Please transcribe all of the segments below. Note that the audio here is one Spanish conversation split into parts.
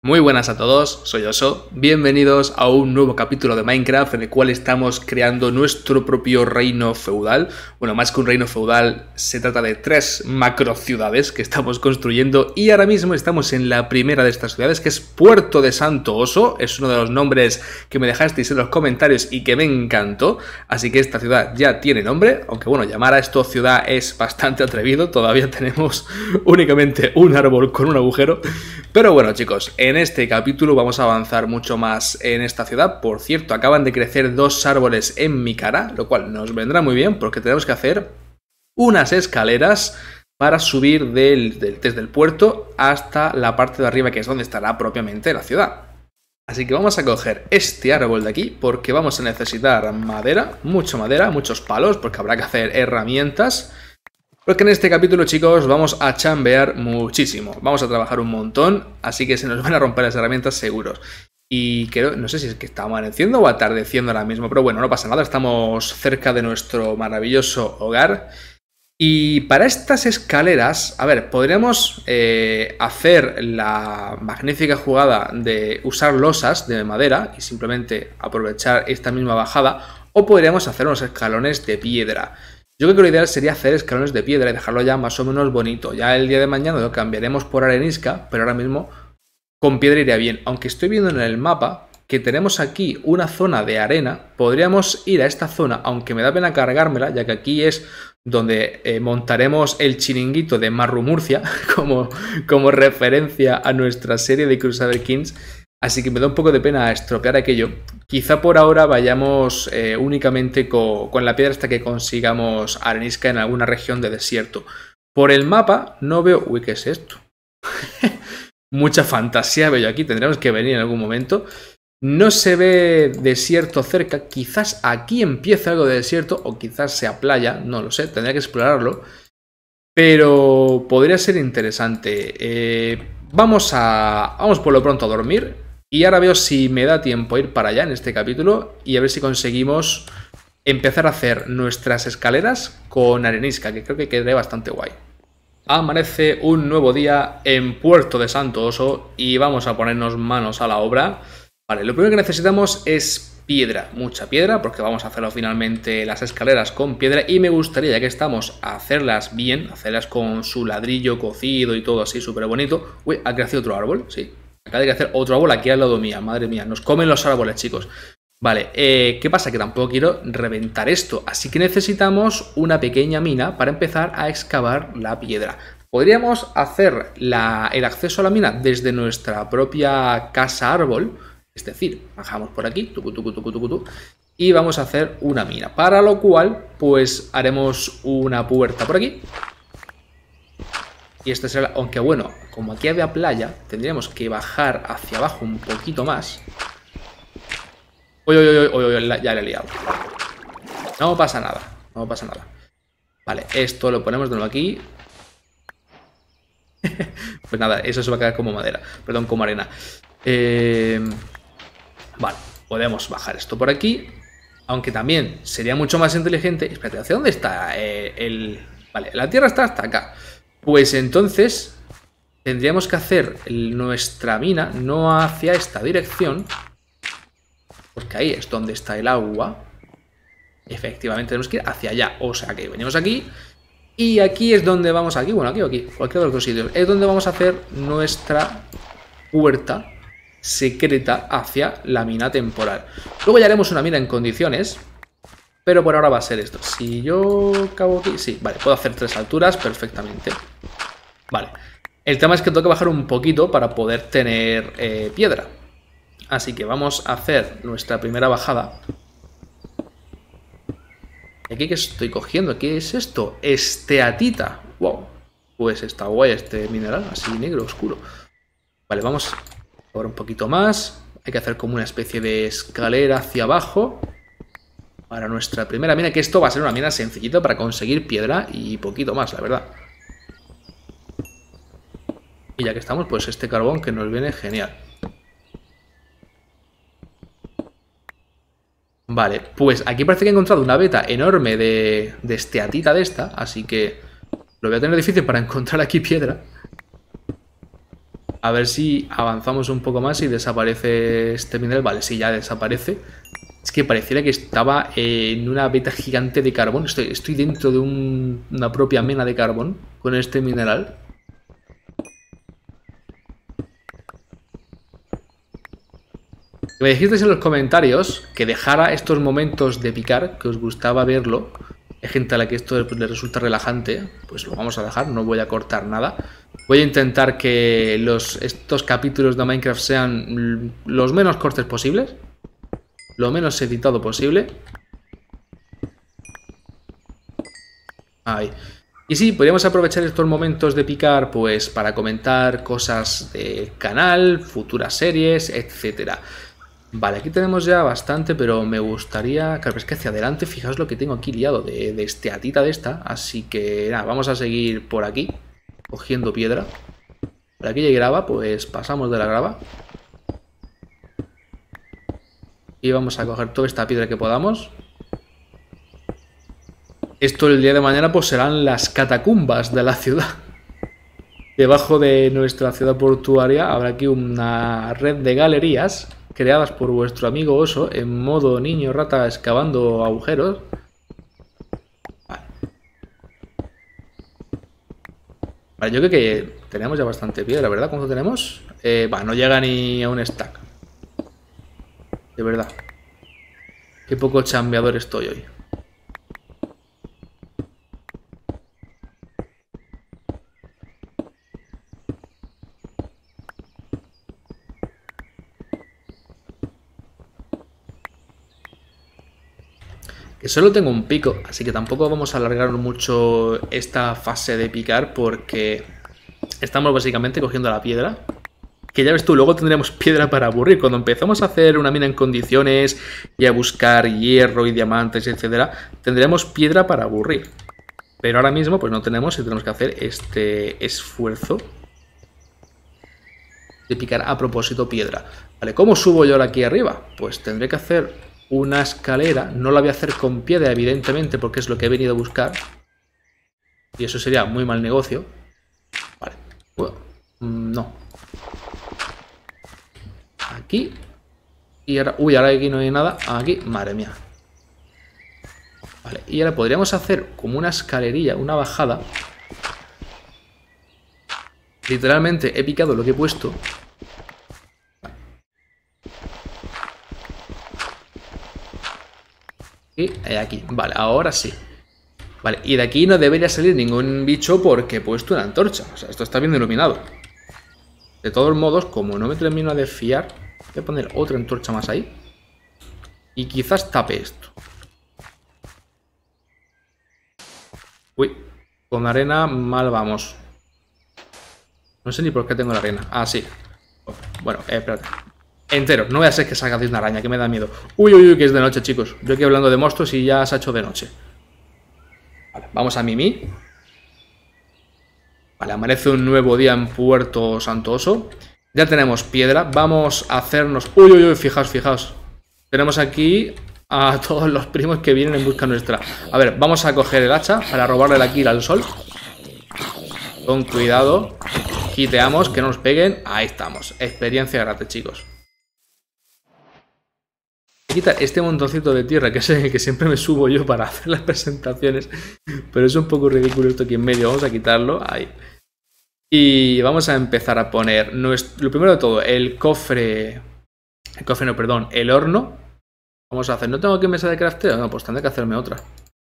Muy buenas a todos, soy Oso, bienvenidos a un nuevo capítulo de Minecraft en el cual estamos creando nuestro propio reino feudal. Bueno, más que un reino feudal, se trata de 3 macro ciudades que estamos construyendo y ahora mismo estamos en la primera de estas ciudades, que es Puerto de Santo Oso. Es uno de los nombres que me dejasteis en los comentarios y que me encantó, así que esta ciudad ya tiene nombre, aunque bueno, llamar a esto ciudad es bastante atrevido, todavía tenemos únicamente un árbol con un agujero, pero bueno chicos, en este capítulo vamos a avanzar mucho más en esta ciudad. Por cierto, acaban de crecer 2 árboles en mi cara, lo cual nos vendrá muy bien porque tenemos que hacer unas escaleras para subir desde el puerto hasta la parte de arriba, que es donde estará propiamente la ciudad. Así que vamos a coger este árbol de aquí porque vamos a necesitar madera, muchos palos, porque habrá que hacer herramientas. Porque en este capítulo, chicos, vamos a chambear muchísimo. Vamos a trabajar un montón, así que se nos van a romper las herramientas seguros. Y creo, no sé si es que está amaneciendo o atardeciendo ahora mismo, pero bueno, no pasa nada, estamos cerca de nuestro maravilloso hogar. Y para estas escaleras, a ver, podríamos hacer la magnífica jugada de usar losas de madera y simplemente aprovechar esta misma bajada, o podríamos hacer unos escalones de piedra. Yo creo que lo ideal sería hacer escalones de piedra y dejarlo ya más o menos bonito. Ya el día de mañana lo cambiaremos por arenisca, pero ahora mismo con piedra iría bien. Aunque estoy viendo en el mapa que tenemos aquí una zona de arena, podríamos ir a esta zona, aunque me da pena cargármela, ya que aquí es donde montaremos el chiringuito de Marru Murcia, como referencia a nuestra serie de Crusader Kings. Así que me da un poco de pena estropear aquello. Quizá por ahora vayamos únicamente con la piedra hasta que consigamos arenisca en alguna región de desierto. Por el mapa no veo... Uy, ¿qué es esto? Mucha fantasía veo aquí, tendremos que venir en algún momento. No se ve desierto cerca, quizás aquí empiece algo de desierto o quizás sea playa, no lo sé, tendría que explorarlo. Pero podría ser interesante. Vamos por lo pronto a dormir. Y ahora veo si me da tiempo a ir para allá en este capítulo y a ver si conseguimos empezar a hacer nuestras escaleras con arenisca, que creo que quedaría bastante guay. Amanece un nuevo día en Puerto de Santo Oso y vamos a ponernos manos a la obra. Vale, lo primero que necesitamos es piedra, mucha piedra, porque vamos a hacerlo finalmente las escaleras con piedra y me gustaría, ya que estamos, a hacerlas bien, hacerlas con su ladrillo cocido y todo así súper bonito. Uy, ha crecido otro árbol, sí. Acaba de hacer otro árbol aquí al lado mía, madre mía, nos comen los árboles, chicos. Vale, ¿qué pasa? Que tampoco quiero reventar esto, así que necesitamos una pequeña mina para empezar a excavar la piedra. Podríamos hacer el acceso a la mina desde nuestra propia casa árbol, es decir, bajamos por aquí, y vamos a hacer una mina, para lo cual, pues haremos una puerta por aquí. Y este será, aunque bueno, como aquí había playa, tendríamos que bajar hacia abajo un poquito más. Uy, ya le he liado. No pasa nada, no pasa nada. Vale, esto lo ponemos de nuevo aquí. Pues nada, eso se va a quedar como madera, perdón, como arena. Vale, podemos bajar esto por aquí. Aunque también sería mucho más inteligente. Espérate, ¿hacia dónde está Vale, la tierra está hasta acá. Pues entonces tendríamos que hacer nuestra mina no hacia esta dirección, porque ahí es donde está el agua. Efectivamente tenemos que ir hacia allá, o sea que venimos aquí y aquí es donde vamos, aquí, bueno, aquí o aquí, cualquiera de los dos sitios, es donde vamos a hacer nuestra puerta secreta hacia la mina temporal. Luego ya haremos una mina en condiciones, pero por ahora va a ser esto. Si yo cabo aquí, sí, vale, puedo hacer 3 alturas perfectamente. Vale, el tema es que tengo que bajar un poquito para poder tener piedra. Así que vamos a hacer nuestra primera bajada. ¿Y aquí qué estoy cogiendo? ¿Qué es esto? Esteatita. Wow, pues está guay este mineral, así negro, oscuro. Vale, vamos ahora un poquito más. Hay que hacer como una especie de escalera hacia abajo para nuestra primera mina, que esto va a ser una mina sencillita para conseguir piedra y poquito más, la verdad. Y ya que estamos, pues este carbón que nos viene genial. Vale, pues aquí parece que he encontrado una veta enorme de esteatita de esta, así que lo voy a tener difícil para encontrar aquí piedra. A ver si avanzamos un poco más y desaparece este mineral. Vale, sí, ya desaparece. Es que pareciera que estaba en una veta gigante de carbón. Estoy dentro de una propia mena de carbón con este mineral. Me dijisteis en los comentarios que dejara estos momentos de picar, que os gustaba verlo. Hay gente a la que esto le resulta relajante, pues lo vamos a dejar, no voy a cortar nada. Voy a intentar que estos capítulos de Minecraft sean los menos cortes posibles, lo menos editado posible. Ahí. Y sí, podríamos aprovechar estos momentos de picar pues para comentar cosas del canal, futuras series, etcétera. Vale, aquí tenemos ya bastante, pero me gustaría... Claro, es que hacia adelante, fijaos lo que tengo aquí liado de esteatita de esta. Así que nada, vamos a seguir por aquí, cogiendo piedra. Por aquí hay grava, pues pasamos de la grava. Y vamos a coger toda esta piedra que podamos. Esto el día de mañana pues serán las catacumbas de la ciudad. Debajo de nuestra ciudad portuaria habrá aquí una red de galerías creadas por vuestro amigo Oso en modo niño rata excavando agujeros. Vale, yo creo que tenemos ya bastante piedra, ¿verdad? ¿Cuánto tenemos? No llega ni a un stack. De verdad. Qué poco chambeador estoy hoy. Que solo tengo un pico, así que tampoco vamos a alargar mucho esta fase de picar porque estamos básicamente cogiendo la piedra. Que ya ves tú, luego tendremos piedra para aburrir. Cuando empezamos a hacer una mina en condiciones y a buscar hierro y diamantes, etcétera, tendremos piedra para aburrir. Pero ahora mismo pues no tenemos y tenemos que hacer este esfuerzo de picar a propósito piedra. Vale, ¿cómo subo yo ahora aquí arriba? Pues tendré que hacer una escalera. No la voy a hacer con piedra, evidentemente, porque es lo que he venido a buscar. Y eso sería muy mal negocio. Vale. Bueno, no. Aquí. Y ahora... Uy, ahora aquí no hay nada. Aquí. Madre mía. Vale. Y ahora podríamos hacer como una escalerilla, una bajada. Literalmente he picado lo que he puesto. Y aquí, vale, ahora sí. Vale, y de aquí no debería salir ningún bicho porque he puesto una antorcha. O sea, esto está bien iluminado. De todos modos, como no me termino de fiar, voy a poner otra antorcha más ahí. Y quizás tape esto. Uy, con arena mal vamos. No sé ni por qué tengo la arena. Ah, sí. Bueno, espérate. Entero, no voy a ser que salga de una araña, que me da miedo. Uy, uy, uy, que es de noche, chicos. Yo aquí hablando de monstruos y ya se ha hecho de noche. Vale, vamos a Mimi. Vale, amanece un nuevo día en Puerto Santoso. Ya tenemos piedra. Vamos a hacernos... Uy, uy, uy, fijaos, fijaos. Tenemos aquí a todos los primos que vienen en busca nuestra. A ver, vamos a coger el hacha para robarle la kill al sol. Con cuidado. Quiteamos, que no nos peguen. Ahí estamos. Experiencia gratis, chicos. Quita este montoncito de tierra que siempre me subo yo para hacer las presentaciones, pero es un poco ridículo esto aquí en medio. Vamos a quitarlo, ahí. Y vamos a empezar a poner lo primero de todo, el horno. Vamos a hacer, ¿no tengo aquí mesa de crafteo? No, pues tendré que hacerme otra.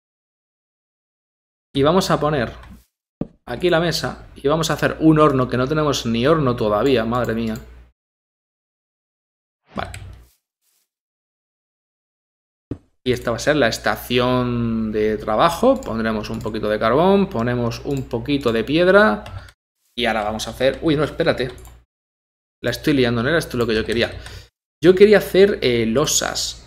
Y vamos a poner aquí la mesa y vamos a hacer un horno, que no tenemos ni horno todavía, madre mía. Vale. Y esta va a ser la estación de trabajo. Pondremos un poquito de carbón, ponemos un poquito de piedra. Y ahora vamos a hacer... Uy, no, espérate. La estoy liando, no era esto lo que yo quería. Yo quería hacer losas.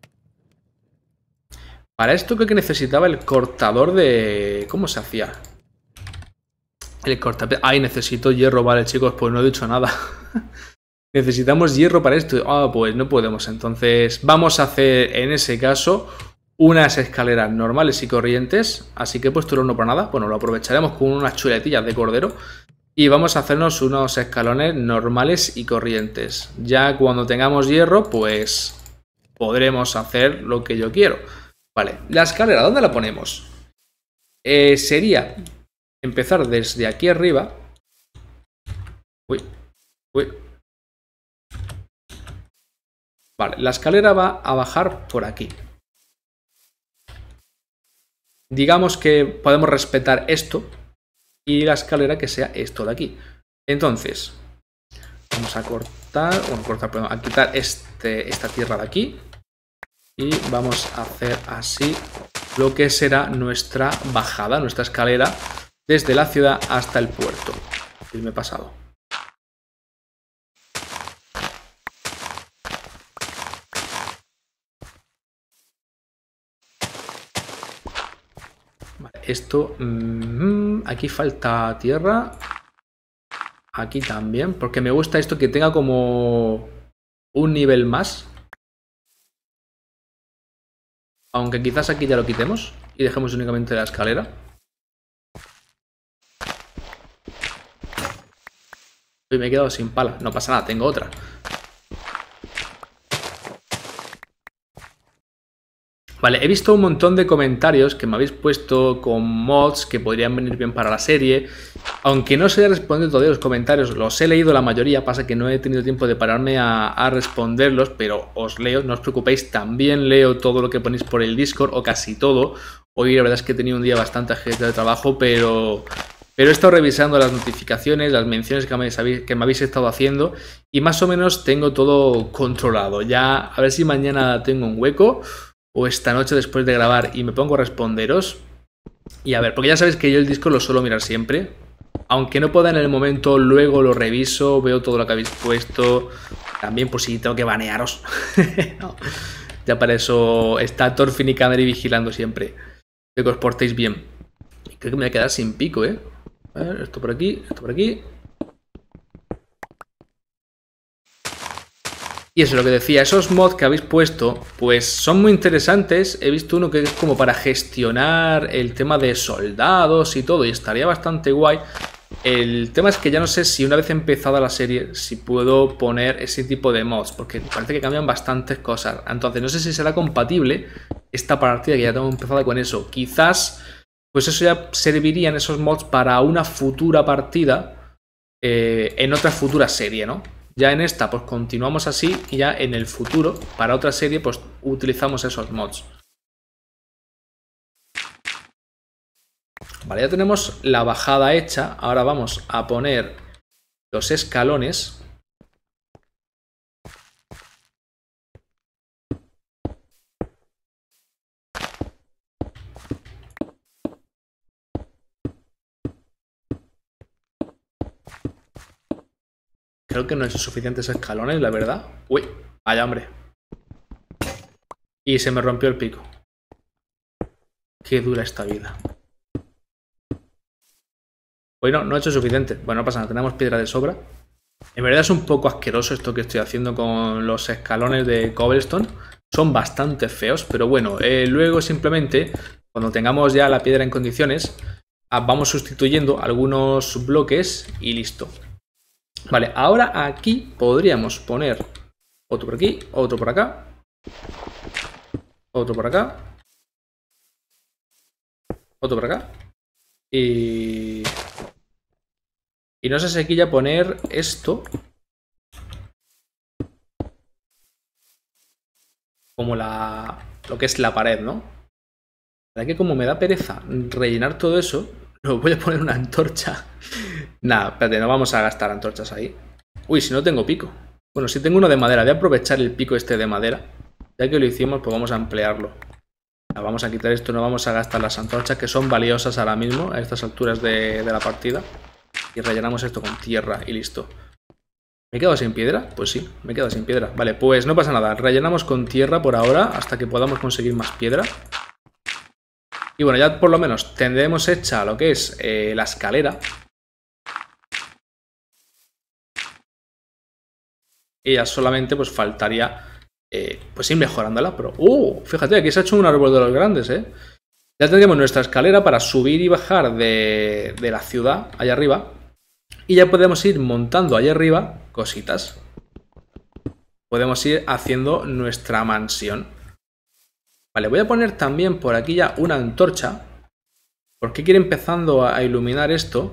Para esto creo que necesitaba el cortador de... ¿Cómo se hacía? El cortador... Ay, necesito hierro, vale, chicos, pues no he dicho nada. Necesitamos hierro para esto. Ah, pues no podemos. Entonces vamos a hacer en ese caso unas escaleras normales y corrientes. Así que he puesto el horno para nada. Bueno, lo aprovecharemos con unas chuletillas de cordero. Y vamos a hacernos unos escalones normales y corrientes. Ya cuando tengamos hierro, pues podremos hacer lo que yo quiero. Vale, la escalera, ¿dónde la ponemos? Sería empezar desde aquí arriba. Uy. Vale, la escalera va a bajar por aquí. Digamos que podemos respetar esto y la escalera que sea esto de aquí. Entonces, vamos a cortar, perdón, a quitar esta tierra de aquí y vamos a hacer así lo que será nuestra bajada, nuestra escalera desde la ciudad hasta el puerto. Y me he pasado. Vale, esto... aquí falta tierra. Aquí también, porque me gusta esto que tenga como un nivel más. Aunque quizás aquí ya lo quitemos y dejemos únicamente la escalera. Uy, me he quedado sin pala. No pasa nada, tengo otra. Vale, he visto un montón de comentarios que me habéis puesto con mods que podrían venir bien para la serie. Aunque no se haya respondido todavía los comentarios, los he leído la mayoría, pasa que no he tenido tiempo de pararme a responderlos, pero os leo, no os preocupéis, también leo todo lo que ponéis por el Discord, o casi todo. Hoy la verdad es que he tenido un día bastante ajetreado de trabajo, pero he estado revisando las notificaciones, las menciones que me habéis estado haciendo, y más o menos tengo todo controlado. Ya a ver si mañana tengo un hueco, o esta noche después de grabar, y me pongo a responderos. Y a ver, porque ya sabéis que yo el Discord lo suelo mirar siempre. Aunque no pueda en el momento, luego lo reviso, veo todo lo que habéis puesto. También por si tengo que banearos. No. Ya para eso está Thorfinn y Canary vigilando siempre. De que os portéis bien. Y creo que me voy a quedar sin pico, ¿eh? A ver, esto por aquí, esto por aquí. Y eso es lo que decía, esos mods que habéis puesto, pues son muy interesantes. He visto uno que es como para gestionar el tema de soldados y todo, y estaría bastante guay. El tema es que ya no sé si una vez empezada la serie, si puedo poner ese tipo de mods, porque parece que cambian bastantes cosas. Entonces no sé si será compatible esta partida que ya tengo empezada con eso. Quizás, pues eso ya servirían esos mods para una futura partida en otra futura serie, ¿no? Ya en esta pues continuamos así y ya en el futuro, para otra serie, pues utilizamos esos mods. Vale, ya tenemos la bajada hecha. Ahora vamos a poner los escalones. Creo que no hay suficientes escalones, la verdad. Uy, vaya hombre. Y se me rompió el pico. Qué dura esta vida. Bueno, no he hecho suficiente. Bueno, no pasa nada, tenemos piedra de sobra. En verdad es un poco asqueroso esto que estoy haciendo con los escalones de cobblestone. Son bastante feos, pero bueno, luego simplemente, cuando tengamos ya la piedra en condiciones, vamos sustituyendo algunos bloques y listo. Vale, ahora aquí podríamos poner otro por aquí, otro por acá, otro por acá, otro por acá. Y no sé si aquí ya poner esto como lo que es la pared, ¿no? La verdad que como me da pereza rellenar todo eso, lo voy a poner una antorcha. Nada, espérate, no vamos a gastar antorchas ahí. Uy, si no tengo pico. Bueno, si tengo uno de madera, voy a aprovechar el pico este de madera. Ya que lo hicimos, pues vamos a emplearlo. Vamos a quitar esto, no vamos a gastar las antorchas que son valiosas ahora mismo a estas alturas de la partida. Y rellenamos esto con tierra y listo. ¿Me he quedado sin piedra? Pues sí, me he quedado sin piedra. Vale, pues no pasa nada. Rellenamos con tierra por ahora hasta que podamos conseguir más piedra. Y bueno, ya por lo menos tendremos hecha lo que es la escalera. Y ya solamente pues faltaría pues ir mejorándola. Pero, fíjate, aquí se ha hecho un árbol de los grandes, ¿eh? Ya tendremos nuestra escalera para subir y bajar de la ciudad allá arriba. Y ya podemos ir montando ahí arriba cositas. Podemos ir haciendo nuestra mansión. Vale, voy a poner también por aquí ya una antorcha. Porque quiero ir empezando a iluminar esto.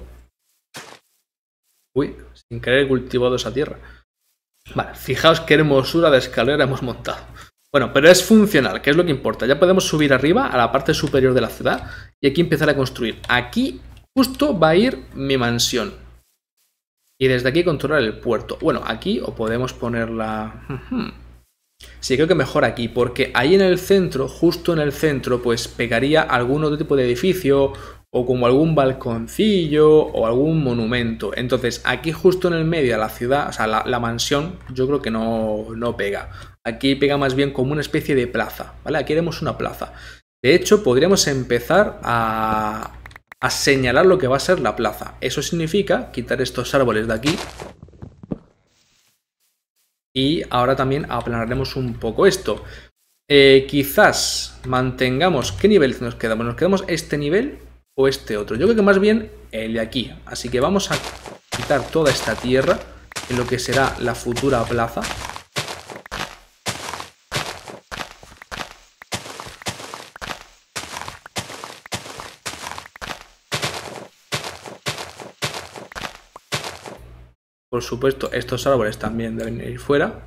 Uy, sin querer he cultivado esa tierra. Vale, fijaos qué hermosura de escalera hemos montado. Bueno, pero es funcional, que es lo que importa. Ya podemos subir arriba a la parte superior de la ciudad y aquí empezar a construir. Aquí justo va a ir mi mansión. Y desde aquí controlar el puerto. Bueno, aquí o podemos ponerla... Sí, creo que mejor aquí, porque ahí en el centro, justo en el centro, pues pegaría algún otro tipo de edificio o como algún balconcillo o algún monumento. Entonces, aquí justo en el medio de la ciudad, o sea, la mansión, yo creo que no pega. Aquí pega más bien como una especie de plaza, ¿vale? Aquí haremos una plaza. De hecho, podríamos empezar a señalar lo que va a ser la plaza. Eso significa quitar estos árboles de aquí. Y ahora también aplanaremos un poco esto. Quizás mantengamos... ¿Qué nivel nos quedamos? ¿Nos quedamos este nivel o este otro? Yo creo que más bien el de aquí. Así que vamos a quitar toda esta tierra en lo que será la futura plaza. Por supuesto, estos árboles también deben ir fuera.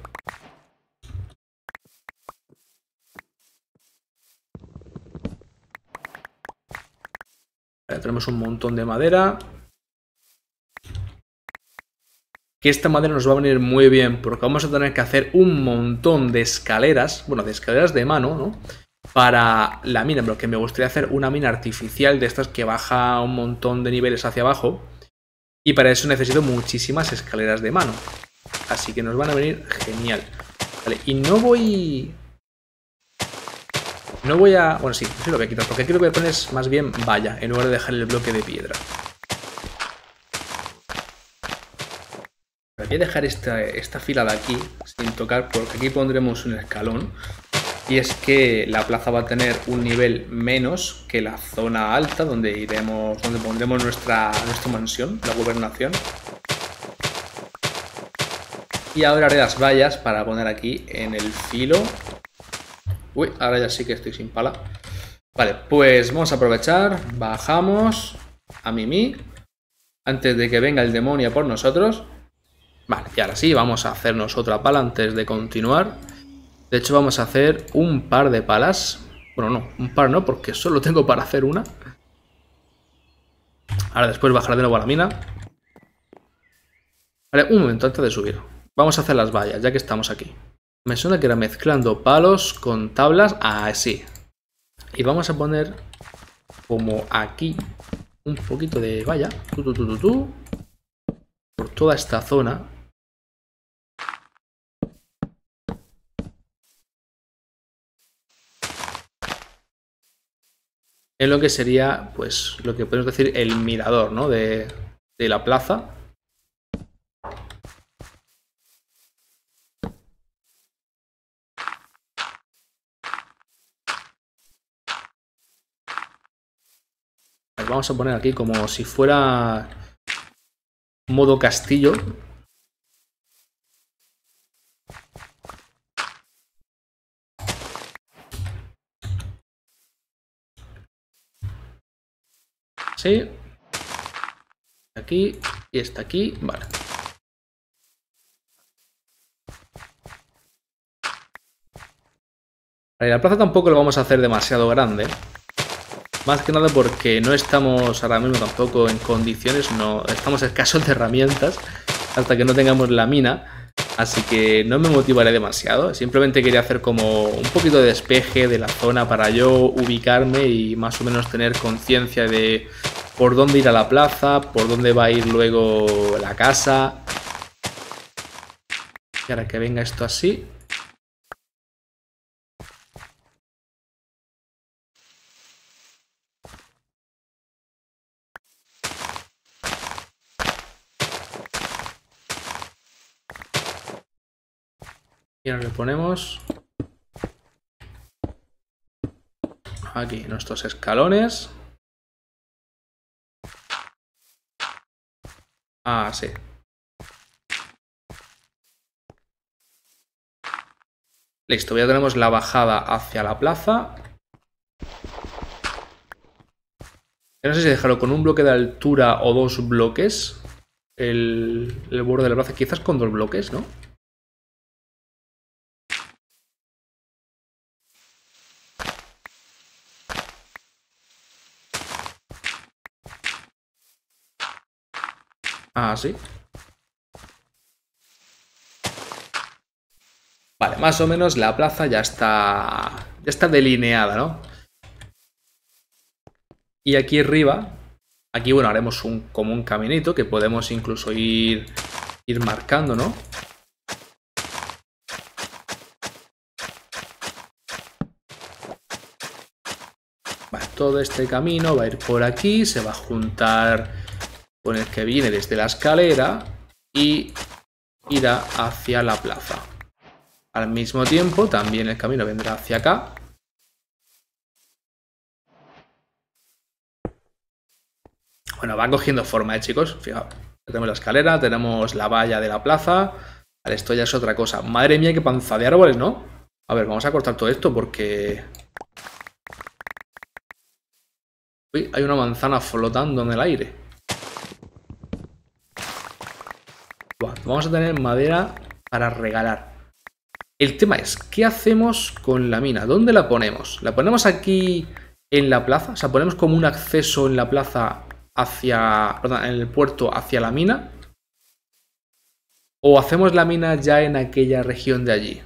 Vale, tenemos un montón de madera. Que esta madera nos va a venir muy bien porque vamos a tener que hacer un montón de escaleras. Bueno, de escaleras de mano, ¿no? Para la mina, pero que me gustaría hacer una mina artificial de estas que baja un montón de niveles hacia abajo. Y para eso necesito muchísimas escaleras de mano. Así que nos van a venir genial. Vale, y no voy a... Bueno, sí lo voy a quitar. Porque aquí lo que voy a poner es más bien valla, en lugar de dejar el bloque de piedra. Voy a dejar esta fila de aquí sin tocar, porque aquí pondremos un escalón. Y es que la plaza va a tener un nivel menos que la zona alta, donde pondremos nuestra mansión, la gobernación. Y ahora haré las vallas para poner aquí en el filo. Uy, ahora ya sí que estoy sin pala. Vale, pues vamos a aprovechar. Bajamos a Mimi antes de que venga el demonio por nosotros. Vale, y ahora sí, vamos a hacernos otra pala antes de continuar. De hecho, vamos a hacer un par de palas. Bueno, no, un par no, porque solo tengo para hacer una. Ahora después bajaré de nuevo a la mina. Vale, un momento antes de subir. Vamos a hacer las vallas, ya que estamos aquí. Me suena que era mezclando palos con tablas. Así. Y vamos a poner como aquí un poquito de valla. Por toda esta zona. En lo que sería, pues, lo que podemos decir el mirador, ¿no? De la plaza. Vamos a poner aquí como si fuera modo castillo. Sí. Aquí y está aquí. Vale. La plaza tampoco lo vamos a hacer demasiado grande. Más que nada porque no estamos ahora mismo tampoco en condiciones, no estamos escasos de herramientas hasta que no tengamos la mina. Así que no me motivaré demasiado. Simplemente quería hacer como un poquito de despeje de la zona para yo ubicarme y más o menos tener conciencia de por dónde ir a la plaza, por dónde va a ir luego la casa. Y ahora que venga esto así. Y ahora le ponemos aquí nuestros escalones. Ah, sí. Listo, ya tenemos la bajada hacia la plaza. No sé si dejarlo con un bloque de altura o 2 bloques. El borde de la plaza, quizás con 2 bloques, ¿no? Ah, sí. Vale, más o menos la plaza ya está delineada, ¿no? Y aquí arriba, aquí, bueno, haremos como un caminito que podemos incluso ir marcando, ¿no? Vale, todo este camino va a ir por aquí, se va a juntar con el que viene desde la escalera y irá hacia la plaza. Al mismo tiempo, también el camino vendrá hacia acá. Bueno, va cogiendo forma, chicos. Fijaos, tenemos la escalera, tenemos la valla de la plaza. Vale, esto ya es otra cosa. Madre mía, qué panza de árboles, ¿no? A ver, vamos a cortar todo esto porque... Uy, hay una manzana flotando en el aire. Bueno, vamos a tener madera para regalar. El tema es, ¿qué hacemos con la mina? ¿Dónde la ponemos? ¿La ponemos aquí en la plaza? O sea, ¿ponemos como un acceso en la plaza hacia... perdón, en el puerto hacia la mina? ¿O hacemos la mina ya en aquella región de allí?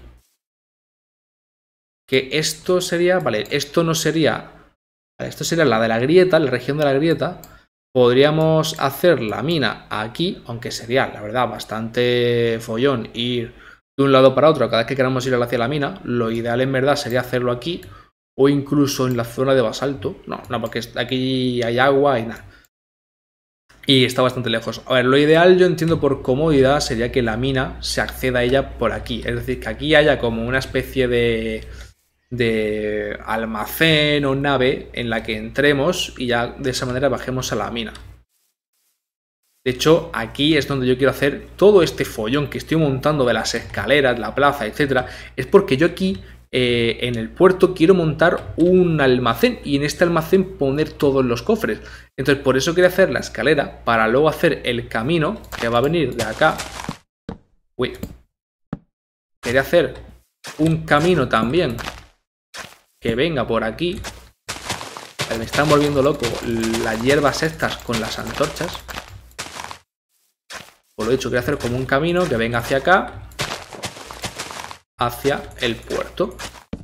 Que esto sería... Vale, esto no sería... Vale, esto sería la de la grieta, la región de la grieta. Podríamos hacer la mina aquí, aunque sería, la verdad, bastante follón ir de un lado para otro cada vez que queramos ir hacia la mina. Lo ideal en verdad sería hacerlo aquí o incluso en la zona de basalto. No, porque aquí hay agua y nada. Y está bastante lejos. A ver, lo ideal yo entiendo por comodidad sería que la mina se acceda a ella por aquí. Es decir, que aquí haya como una especie de almacén o nave en la que entremos y ya de esa manera bajemos a la mina. De hecho, aquí es donde yo quiero hacer todo este follón que estoy montando de las escaleras, la plaza, etcétera. Es porque yo aquí en el puerto quiero montar un almacén y en este almacén poner todos los cofres. Entonces, por eso quería hacer la escalera para luego hacer el camino que va a venir de acá. Uy. Quería hacer un camino también que venga por aquí. Me están volviendo loco las hierbas estas con las antorchas. Por lo dicho, quiero hacer como un camino que venga hacia acá, hacia el puerto.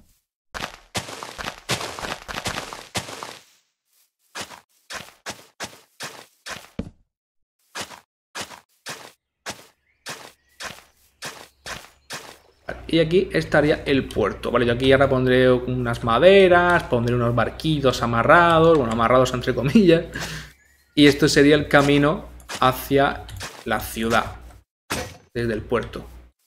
Y aquí estaría el puerto, ¿vale? Yo aquí ahora pondré unas maderas, pondré unos barquitos amarrados, bueno, amarrados entre comillas. Y esto sería el camino hacia la ciudad, desde el puerto.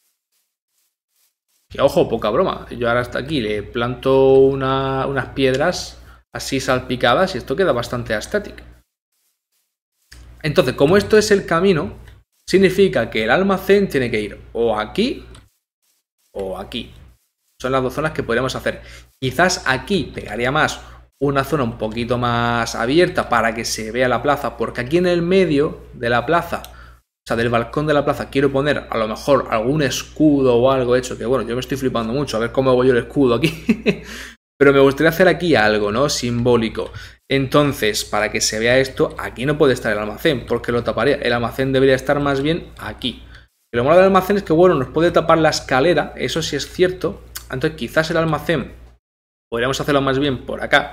Que ojo, poca broma. Yo ahora hasta aquí le planto unas piedras así salpicadas y esto queda bastante estético. Entonces, como esto es el camino, significa que el almacén tiene que ir o aquí o aquí. Son las dos zonas que podríamos hacer. Quizás aquí pegaría más una zona un poquito más abierta para que se vea la plaza, porque aquí en el medio de la plaza, o sea, del balcón de la plaza, quiero poner a lo mejor algún escudo o algo hecho, que bueno, yo me estoy flipando mucho, a ver cómo hago yo el escudo aquí. Pero me gustaría hacer aquí algo, ¿no? Simbólico. Entonces, para que se vea esto, aquí no puede estar el almacén, porque lo taparía. El almacén debería estar más bien aquí. Y lo malo del almacén es que, bueno, nos puede tapar la escalera, eso sí es cierto. Entonces, quizás el almacén podríamos hacerlo más bien por acá.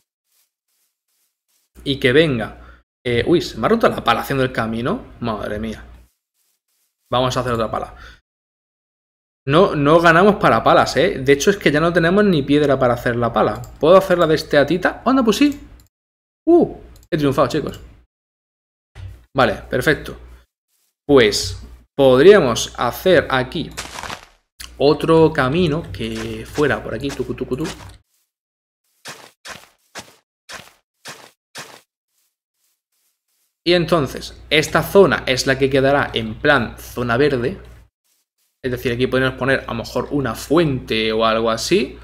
Y que venga. Uy, se me ha roto la pala haciendo el camino. Madre mía. Vamos a hacer otra pala. No ganamos para palas, ¿eh? De hecho, es que ya no tenemos ni piedra para hacer la pala. ¿Puedo hacerla de esteatita? ¡Anda, pues sí! He triunfado, chicos. Vale, perfecto. Pues podríamos hacer aquí otro camino que fuera por aquí, tucu. Y entonces, esta zona es la que quedará en plan zona verde. Es decir, aquí podemos poner a lo mejor una fuente o algo así.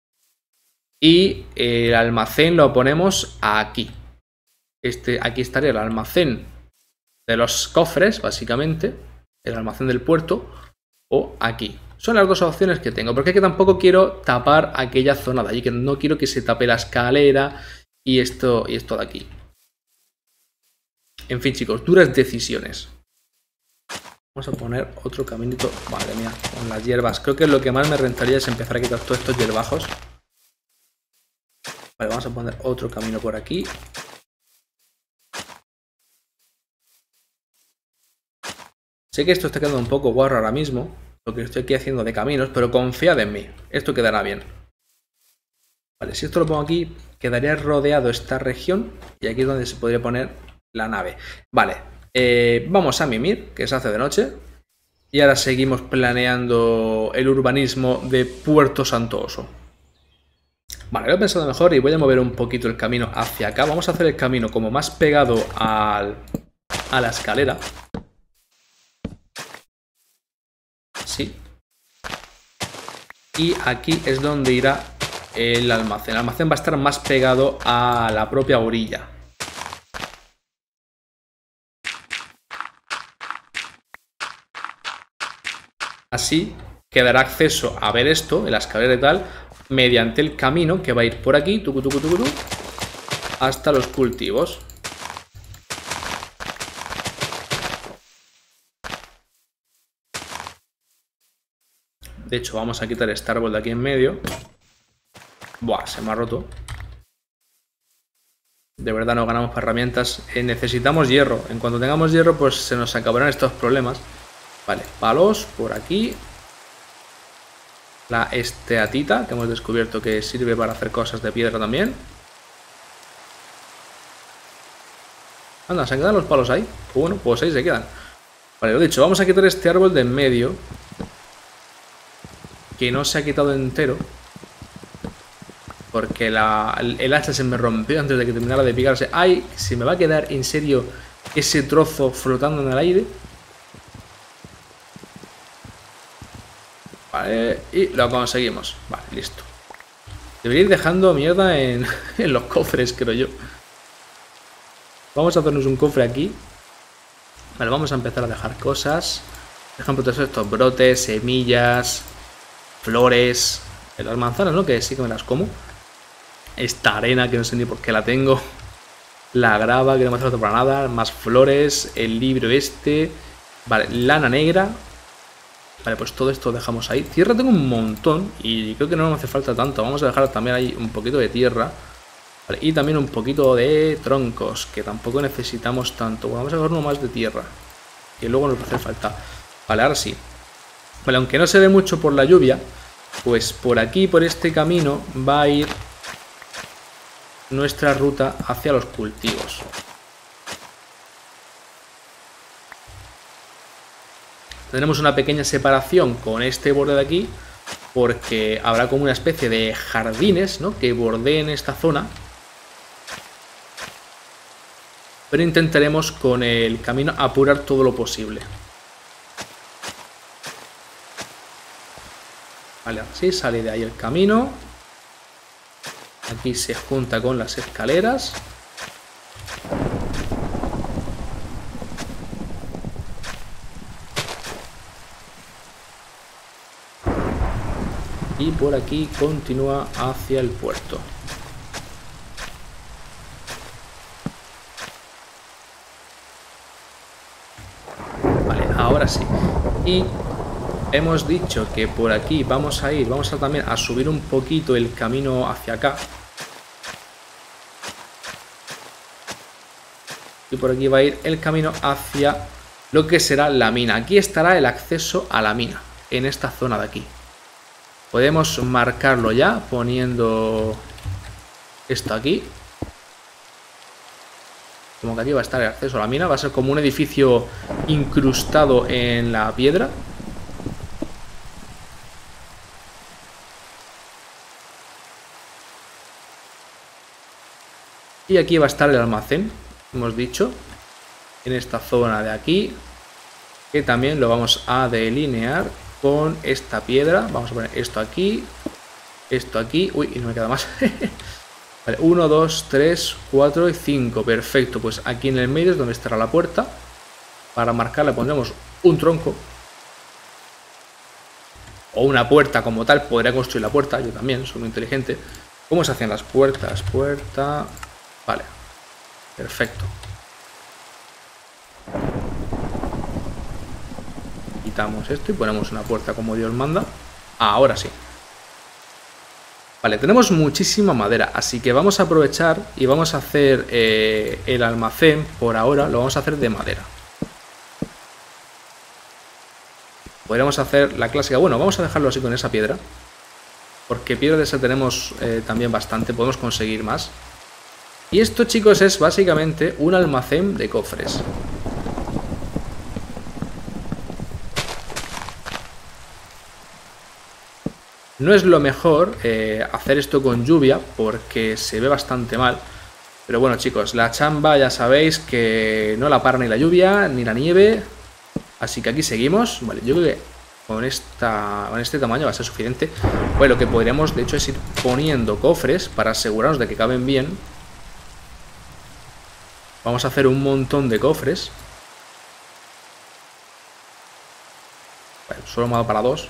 Y el almacén lo ponemos aquí. Aquí estaría el almacén de los cofres, básicamente. El almacén del puerto. O aquí. Son las dos opciones que tengo. Porque es que tampoco quiero tapar aquella zona de allí. Que no quiero que se tape la escalera y esto de aquí. En fin, chicos, duras decisiones. Vamos a poner otro caminito. Madre mía, con las hierbas. Creo que lo que más me rentaría es empezar a quitar todos estos hierbajos. Vale, vamos a poner otro camino por aquí. Sé que esto está quedando un poco guarro ahora mismo, lo que estoy aquí haciendo de caminos, pero confiad en mí. Esto quedará bien. Vale, si esto lo pongo aquí, quedaría rodeado esta región y aquí es donde se podría poner la nave. Vale, vamos a mimir, que se hace de noche. Y ahora seguimos planeando el urbanismo de Puerto Santoso. Vale, lo he pensado mejor y voy a mover un poquito el camino hacia acá. Vamos a hacer el camino como más pegado a la escalera. Sí. Y aquí es donde irá el almacén. El almacén va a estar más pegado a la propia orilla. Así quedará acceso a ver esto, en la escalera y tal, mediante el camino que va a ir por aquí, hasta los cultivos. De hecho, vamos a quitar este árbol de aquí en medio. Buah, se me ha roto. De verdad no ganamos para herramientas. Necesitamos hierro. En cuanto tengamos hierro, pues se nos acabarán estos problemas. Vale, palos por aquí. La esteatita, que hemos descubierto que sirve para hacer cosas de piedra también. Anda, ¿se quedan los palos ahí? Bueno, pues ahí se quedan. Vale, lo dicho, vamos a quitar este árbol de en medio, que no se ha quitado entero, porque el hacha se me rompió antes de que terminara de picarse. ¡Ay! ¿Se me va a quedar en serio ese trozo flotando en el aire? Vale, y lo conseguimos. Vale, listo. Debería ir dejando mierda en los cofres, creo yo. Vamos a hacernos un cofre aquí. Vale, vamos a empezar a dejar cosas. Por ejemplo, todos estos brotes, semillas, flores. Las manzanas, ¿no? Que sí que me las como. Esta arena, que no sé ni por qué la tengo. La grava, que no me hace falta para nada. Más flores. El libro este. Vale, lana negra. Vale, pues todo esto dejamos ahí. Tierra tengo un montón y creo que no nos hace falta tanto. Vamos a dejar también ahí un poquito de tierra. Vale, y también un poquito de troncos, que tampoco necesitamos tanto. Bueno, vamos a dejar uno más de tierra, que luego nos va a hacer falta. Vale, ahora sí. Vale, aunque no se ve mucho por la lluvia, pues por aquí, por este camino, va a ir nuestra ruta hacia los cultivos. Tendremos una pequeña separación con este borde de aquí, porque habrá como una especie de jardines, ¿no?, que bordeen esta zona. Pero intentaremos con el camino apurar todo lo posible. Vale, así sale de ahí el camino. Aquí se junta con las escaleras. Y por aquí continúa hacia el puerto. Vale, ahora sí. Y hemos dicho que por aquí vamos a ir, vamos a también a subir un poquito el camino hacia acá. Y por aquí va a ir el camino hacia lo que será la mina. Aquí estará el acceso a la mina, en esta zona de aquí. Podemos marcarlo ya poniendo esto aquí. Como que aquí va a estar el acceso a la mina. Va a ser como un edificio incrustado en la piedra. Y aquí va a estar el almacén, hemos dicho. en esta zona de aquí, que también lo vamos a delinear con esta piedra. Vamos a poner esto aquí, uy, y no me queda más. Vale, 1, 2, 3, 4 y 5, perfecto. Pues aquí en el medio es donde estará la puerta. Para marcarla pondremos un tronco. O una puerta como tal, podría construir la puerta, yo también, soy muy inteligente. ¿Cómo se hacen las puertas? Puerta... Vale, perfecto. Quitamos esto y ponemos una puerta como Dios manda. Ahora sí. Vale, tenemos muchísima madera, así que vamos a aprovechar y vamos a hacer el almacén, por ahora, lo vamos a hacer de madera. Podríamos hacer la clásica, bueno, vamos a dejarlo así con esa piedra. Porque piedra de esa tenemos también bastante, podemos conseguir más. Y esto, chicos, es básicamente un almacén de cofres. No es lo mejor hacer esto con lluvia porque se ve bastante mal. Pero bueno, chicos, la chamba ya sabéis que no la para ni la lluvia ni la nieve. Así que aquí seguimos. Vale, yo creo que con este tamaño va a ser suficiente. Pues lo que podríamos, de hecho, es ir poniendo cofres para asegurarnos de que caben bien. Vamos a hacer un montón de cofres. Vale, solo me ha dado para 2.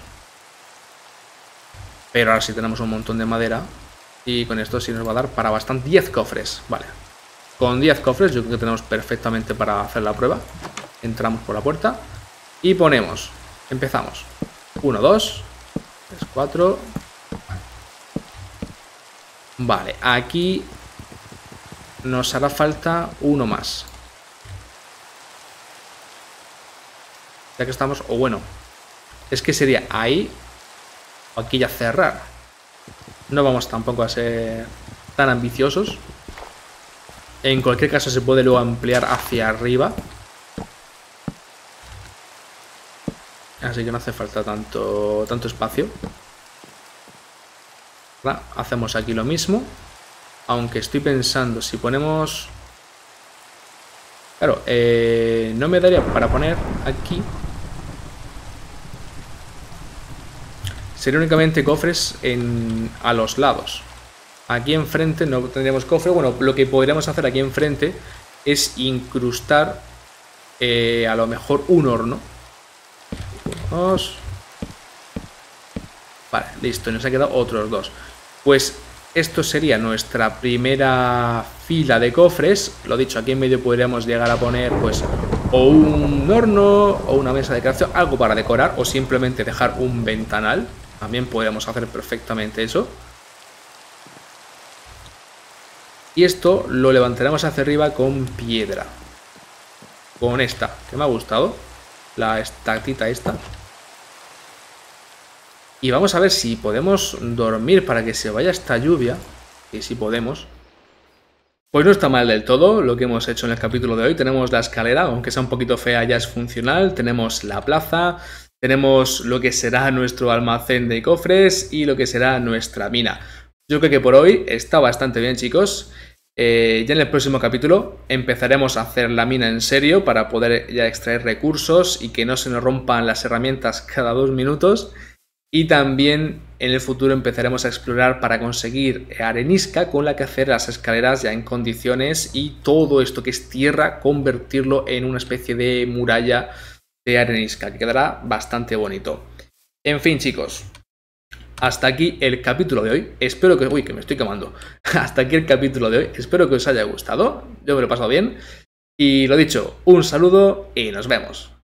Pero ahora sí tenemos un montón de madera. Y con esto sí nos va a dar para bastante. 10 cofres, vale. Con 10 cofres yo creo que tenemos perfectamente para hacer la prueba. Entramos por la puerta y ponemos. Empezamos. 1, 2, 3, 4. Vale, aquí nos hará falta uno más. Ya que estamos, o bueno, es que sería ahí o aquí ya cerrar. No vamos tampoco a ser tan ambiciosos. En cualquier caso se puede luego ampliar hacia arriba. Así que no hace falta tanto espacio. Hacemos aquí lo mismo. Aunque estoy pensando, si ponemos... Claro, no me daría para poner aquí. Sería únicamente cofres a los lados. Aquí enfrente no tendríamos cofre. Bueno, lo que podríamos hacer aquí enfrente es incrustar a lo mejor un horno. Vale, listo, y nos ha quedado otros 2. Pues esto sería nuestra primera fila de cofres. Lo dicho, aquí en medio podríamos llegar a poner pues o un horno o una mesa de creación, algo para decorar, o simplemente dejar un ventanal. También podríamos hacer perfectamente eso. Y esto lo levantaremos hacia arriba con piedra. Con esta, que me ha gustado. La estatita esta. Y vamos a ver si podemos dormir para que se vaya esta lluvia. Y si podemos. Pues no está mal del todo lo que hemos hecho en el capítulo de hoy. Tenemos la escalera, aunque sea un poquito fea, ya es funcional. Tenemos la plaza. Tenemos lo que será nuestro almacén de cofres y lo que será nuestra mina. Yo creo que por hoy está bastante bien, chicos. Ya en el próximo capítulo empezaremos a hacer la mina en serio para poder ya extraer recursos y que no se nos rompan las herramientas cada 2 minutos. Y también en el futuro empezaremos a explorar para conseguir arenisca con la que hacer las escaleras ya en condiciones y todo esto que es tierra convertirlo en una especie de muralla de arenisca que quedará bastante bonito. En fin, chicos. Hasta aquí el capítulo de hoy. Espero que... Uy, que me estoy quemando. Hasta aquí el capítulo de hoy. Espero que os haya gustado. Yo me lo he pasado bien. Y lo dicho, un saludo y nos vemos.